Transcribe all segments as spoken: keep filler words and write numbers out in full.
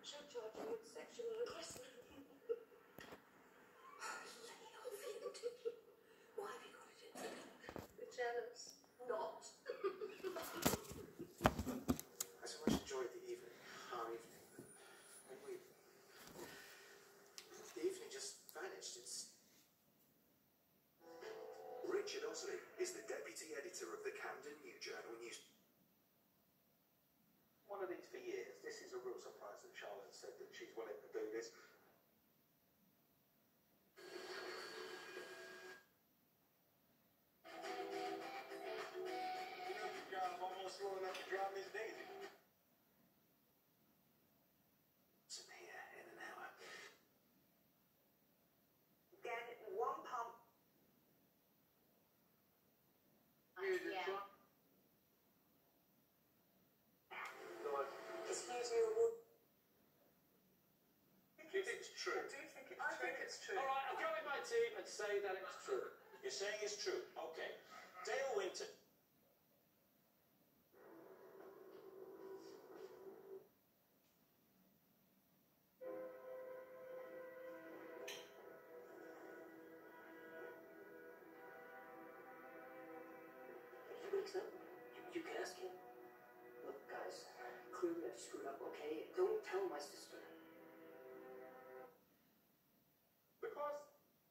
should charge you with sexual harassment. Why have you got it in the dark? We're jealous. Not. I so much enjoyed the evening, our evening. When we... The evening just vanished. It's... Richard Osley is the deputy editor of the Camden New Journal News. One of these for years. This is a real surprise that Charlotte said that she's willing to do this. I'm almost slow enough to drive Miss Daisy. It's here in an hour. Get one pump. Yeah. Excuse me, would... Do you think it's true? Do you think it's I true? think it's true. All right, I'll go with my team and say that it's true. You're saying it's true. Okay. Dale Winton. He wakes up. You, you can ask him. Look, guys, clearly I've screwed up, okay? Don't tell my sister. Because...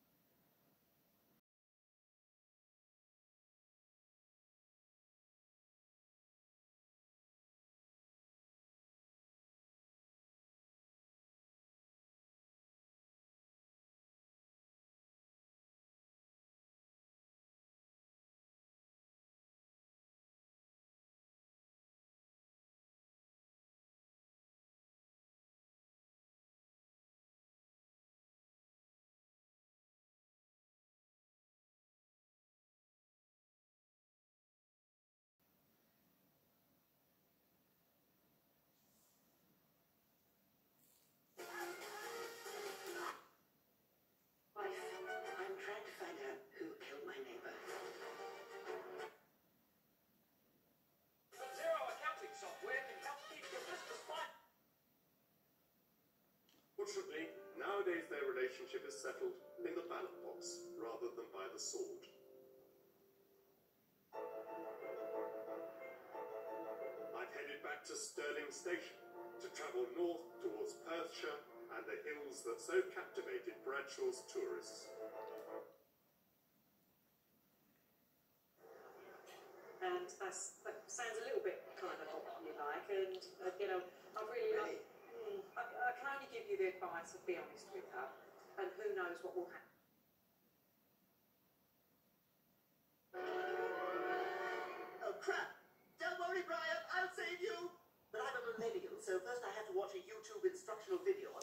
Wife, I'm trying to find out who killed my neighbor. Zero accounting software can help keep your business fine. Fortunately, nowadays their relationship is settled in the ballot box rather than by the sword. I've headed back to Stirling Station to travel north towards Perthshire and the hills that so captivated Bradshaw's tourists. And that's, that sounds a little bit kind of what you like, and uh, you know, I really like. Mm, I, I can only give you the advice of be honest with her, and who knows what will happen. Oh crap! Don't worry, Brian, I'll save you! But I'm a millennial, so first I have to watch a YouTube instructional video